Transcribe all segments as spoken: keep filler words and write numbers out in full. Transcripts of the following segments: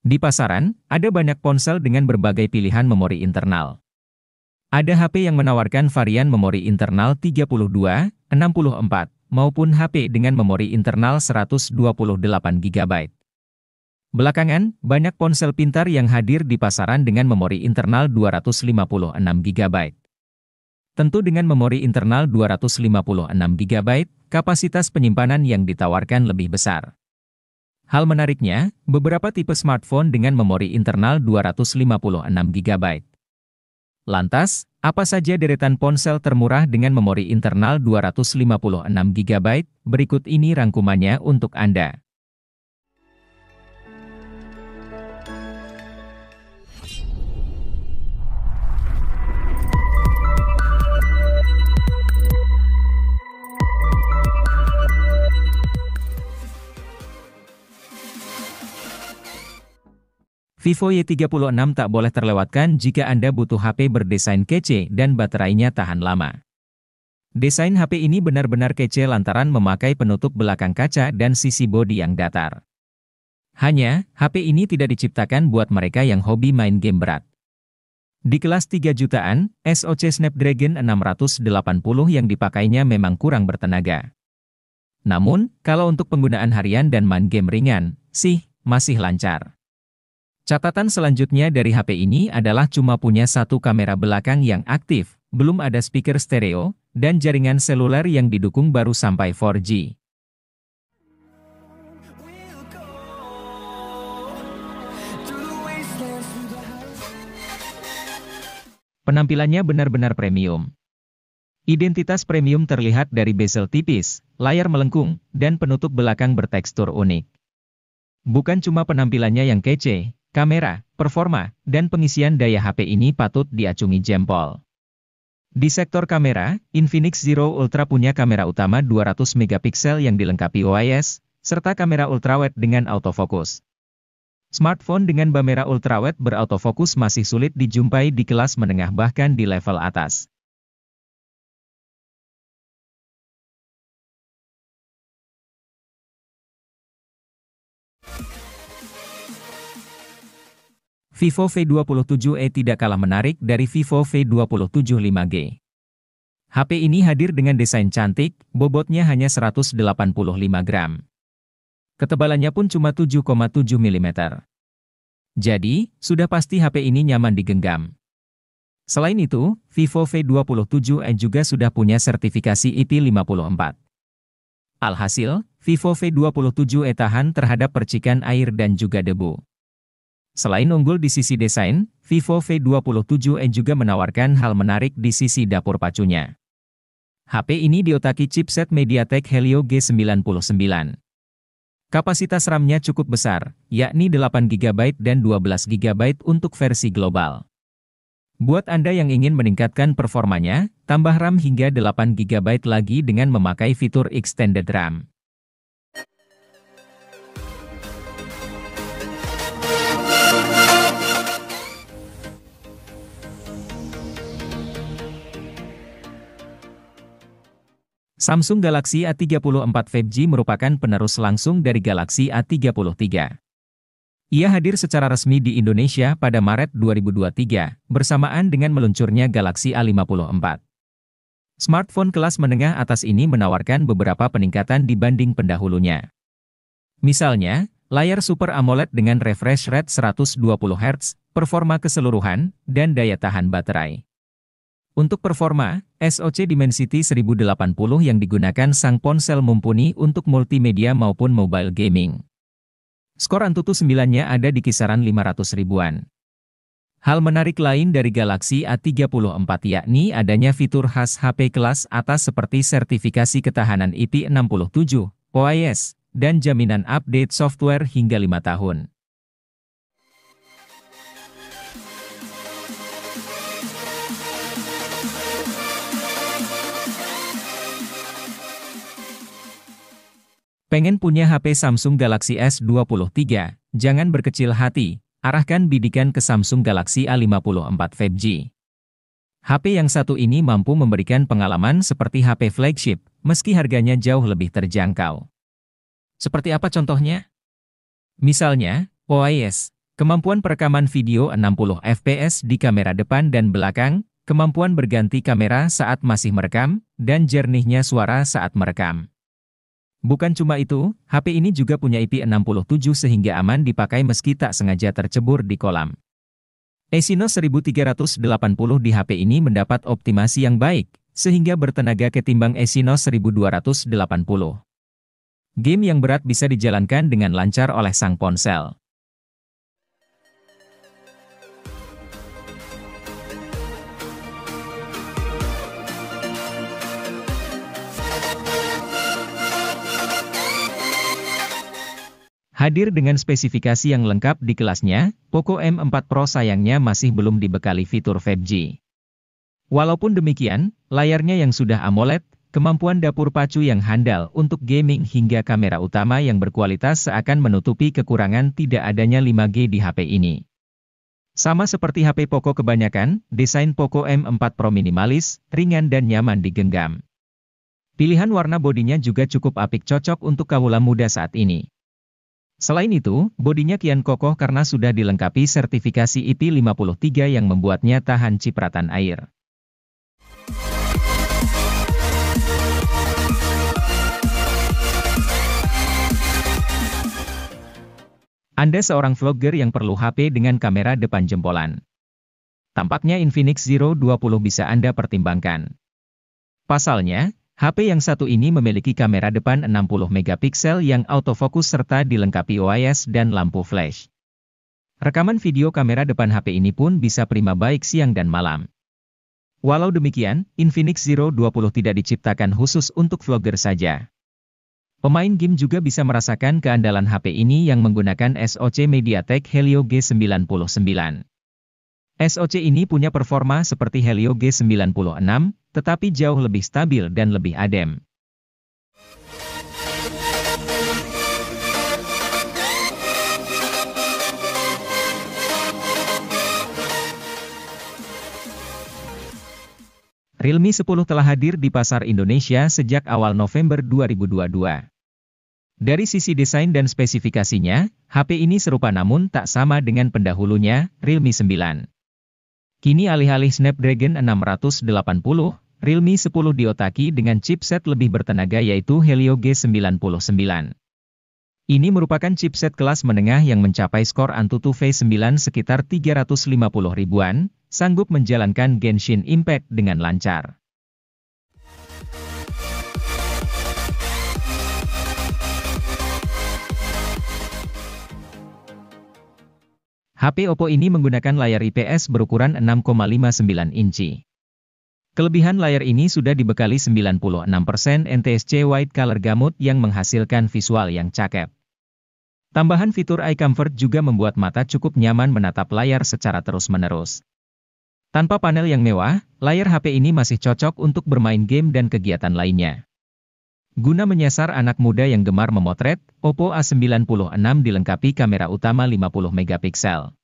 Di pasaran, ada banyak ponsel dengan berbagai pilihan memori internal. Ada H P yang menawarkan varian memori internal tiga puluh dua, enam puluh empat, maupun H P dengan memori internal seratus dua puluh delapan giga byte. Belakangan, banyak ponsel pintar yang hadir di pasaran dengan memori internal dua ratus lima puluh enam giga byte. Tentu dengan memori internal dua ratus lima puluh enam giga byte, kapasitas penyimpanan yang ditawarkan lebih besar. Hal menariknya, beberapa tipe smartphone dengan memori internal dua ratus lima puluh enam giga byte. Lantas, apa saja deretan ponsel termurah dengan memori internal dua ratus lima puluh enam giga byte? Berikut ini rangkumannya untuk Anda. Vivo Y tiga puluh enam tak boleh terlewatkan jika Anda butuh H P berdesain kece dan baterainya tahan lama. Desain H P ini benar-benar kece lantaran memakai penutup belakang kaca dan sisi bodi yang datar. Hanya, H P ini tidak diciptakan buat mereka yang hobi main game berat. Di kelas tiga jutaan, S O C Snapdragon enam ratus delapan puluh yang dipakainya memang kurang bertenaga. Namun, kalau untuk penggunaan harian dan main game ringan, sih, masih lancar. Catatan selanjutnya dari H P ini adalah cuma punya satu kamera belakang yang aktif, belum ada speaker stereo, dan jaringan seluler yang didukung baru sampai empat G. Penampilannya benar-benar premium. Identitas premium terlihat dari bezel tipis, layar melengkung, dan penutup belakang bertekstur unik. Bukan cuma penampilannya yang kece, kamera, performa, dan pengisian daya H P ini patut diacungi jempol. Di sektor kamera, Infinix Zero Ultra punya kamera utama dua ratus megapiksel yang dilengkapi O I S, serta kamera ultrawide dengan autofokus. Smartphone dengan kamera ultrawide berautofokus masih sulit dijumpai di kelas menengah bahkan di level atas. Vivo V dua puluh tujuh E tidak kalah menarik dari Vivo V dua puluh tujuh lima G. H P ini hadir dengan desain cantik, bobotnya hanya seratus delapan puluh lima gram. Ketebalannya pun cuma tujuh koma tujuh milimeter. Jadi, sudah pasti H P ini nyaman digenggam. Selain itu, Vivo V dua puluh tujuh E juga sudah punya sertifikasi I P lima puluh empat. Alhasil, Vivo V dua puluh tujuh E tahan terhadap percikan air dan juga debu. Selain unggul di sisi desain, Vivo V dua puluh tujuh E juga menawarkan hal menarik di sisi dapur pacunya. H P ini diotaki chipset MediaTek Helio G sembilan puluh sembilan. Kapasitas RAM-nya cukup besar, yakni delapan giga byte dan dua belas giga byte untuk versi global. Buat Anda yang ingin meningkatkan performanya, tambah RAM hingga delapan giga byte lagi dengan memakai fitur Extended RAM. Samsung Galaxy A tiga puluh empat lima G merupakan penerus langsung dari Galaxy A tiga puluh tiga. Ia hadir secara resmi di Indonesia pada Maret dua ribu dua puluh tiga, bersamaan dengan meluncurnya Galaxy A lima puluh empat. Smartphone kelas menengah atas ini menawarkan beberapa peningkatan dibanding pendahulunya. Misalnya, layar Super AMOLED dengan refresh rate seratus dua puluh hertz, performa keseluruhan, dan daya tahan baterai. Untuk performa, S O C Dimensity seribu delapan puluh yang digunakan sang ponsel mumpuni untuk multimedia maupun mobile gaming. Skor Antutu sembilan-nya ada di kisaran lima ratus ribuan. Hal menarik lain dari Galaxy A tiga puluh empat yakni adanya fitur khas H P kelas atas seperti sertifikasi ketahanan I P enam puluh tujuh, O I S, dan jaminan update software hingga lima tahun. Pengen punya H P Samsung Galaxy S dua puluh tiga? Jangan berkecil hati, arahkan bidikan ke Samsung Galaxy A lima puluh empat lima G. H P yang satu ini mampu memberikan pengalaman seperti H P flagship, meski harganya jauh lebih terjangkau. Seperti apa contohnya? Misalnya, O I S, Kemampuan perekaman video enam puluh F P S di kamera depan dan belakang, kemampuan berganti kamera saat masih merekam, dan jernihnya suara saat merekam. Bukan cuma itu, H P ini juga punya I P enam puluh tujuh sehingga aman dipakai meski tak sengaja tercebur di kolam. Exynos seribu tiga ratus delapan puluh di H P ini mendapat optimasi yang baik, sehingga bertenaga ketimbang Exynos seribu dua ratus delapan puluh. Game yang berat bisa dijalankan dengan lancar oleh sang ponsel. Hadir dengan spesifikasi yang lengkap di kelasnya, Poco M empat Pro sayangnya masih belum dibekali fitur lima G. Walaupun demikian, layarnya yang sudah AMOLED, kemampuan dapur pacu yang handal untuk gaming hingga kamera utama yang berkualitas seakan menutupi kekurangan tidak adanya lima G di H P ini. Sama seperti H P Poco kebanyakan, desain Poco M empat Pro minimalis, ringan dan nyaman digenggam. Pilihan warna bodinya juga cukup apik cocok untuk kaula muda saat ini. Selain itu, bodinya kian kokoh karena sudah dilengkapi sertifikasi I P lima puluh tiga yang membuatnya tahan cipratan air. Anda seorang vlogger yang perlu H P dengan kamera depan jempolan. Tampaknya Infinix Zero dua puluh bisa Anda pertimbangkan. Pasalnya, H P yang satu ini memiliki kamera depan enam puluh megapiksel yang autofokus serta dilengkapi O I S dan lampu flash. Rekaman video kamera depan H P ini pun bisa prima baik siang dan malam. Walau demikian, Infinix Zero dua puluh tidak diciptakan khusus untuk vlogger saja. Pemain game juga bisa merasakan keandalan H P ini yang menggunakan S O C MediaTek Helio G sembilan puluh sembilan. S O C ini punya performa seperti Helio G sembilan puluh enam, tetapi jauh lebih stabil dan lebih adem. Realme sepuluh telah hadir di pasar Indonesia sejak awal November dua ribu dua puluh dua. Dari sisi desain dan spesifikasinya, H P ini serupa namun tak sama dengan pendahulunya, Realme sembilan. Kini alih-alih Snapdragon enam ratus delapan puluh, Realme sepuluh diotaki dengan chipset lebih bertenaga yaitu Helio G sembilan puluh sembilan. Ini merupakan chipset kelas menengah yang mencapai skor Antutu V sembilan sekitar tiga ratus lima puluh ribuan, sanggup menjalankan Genshin Impact dengan lancar. H P Oppo ini menggunakan layar I P S berukuran enam koma lima sembilan inci. Kelebihan layar ini sudah dibekali sembilan puluh enam persen N T S C Wide Color Gamut yang menghasilkan visual yang cakep. Tambahan fitur Eye Comfort juga membuat mata cukup nyaman menatap layar secara terus-menerus. Tanpa panel yang mewah, layar H P ini masih cocok untuk bermain game dan kegiatan lainnya. Guna menyasar anak muda yang gemar memotret, Oppo A sembilan puluh enam dilengkapi kamera utama lima puluh megapiksel.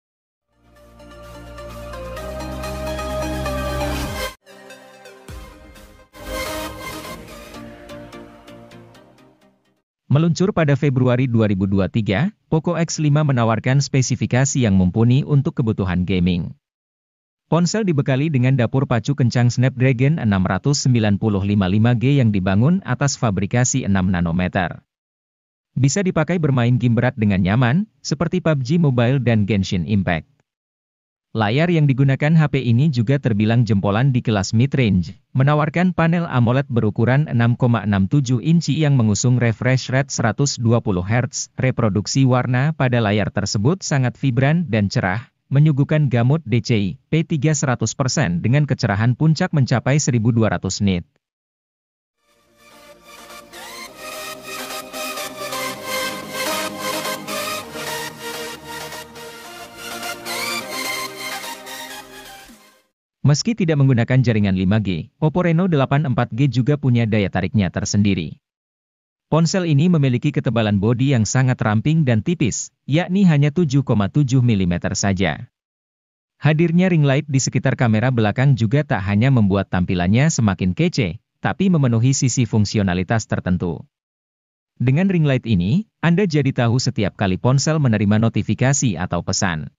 Meluncur pada Februari dua ribu dua puluh tiga, Poco X lima menawarkan spesifikasi yang mumpuni untuk kebutuhan gaming. Ponsel dibekali dengan dapur pacu kencang Snapdragon enam ratus sembilan puluh lima lima G yang dibangun atas fabrikasi enam nanometer. Bisa dipakai bermain game berat dengan nyaman, seperti P U B G Mobile dan Genshin Impact. Layar yang digunakan H P ini juga terbilang jempolan di kelas mid-range, menawarkan panel AMOLED berukuran enam koma enam tujuh inci yang mengusung refresh rate seratus dua puluh hertz. Reproduksi warna pada layar tersebut sangat vibran dan cerah, menyuguhkan gamut D C I P tiga seratus persen dengan kecerahan puncak mencapai seribu dua ratus nit. Meski tidak menggunakan jaringan lima G, Oppo Reno delapan empat G juga punya daya tariknya tersendiri. Ponsel ini memiliki ketebalan bodi yang sangat ramping dan tipis, yakni hanya tujuh koma tujuh milimeter saja. Hadirnya ring light di sekitar kamera belakang juga tak hanya membuat tampilannya semakin kece, tapi memenuhi sisi fungsionalitas tertentu. Dengan ring light ini, Anda jadi tahu setiap kali ponsel menerima notifikasi atau pesan.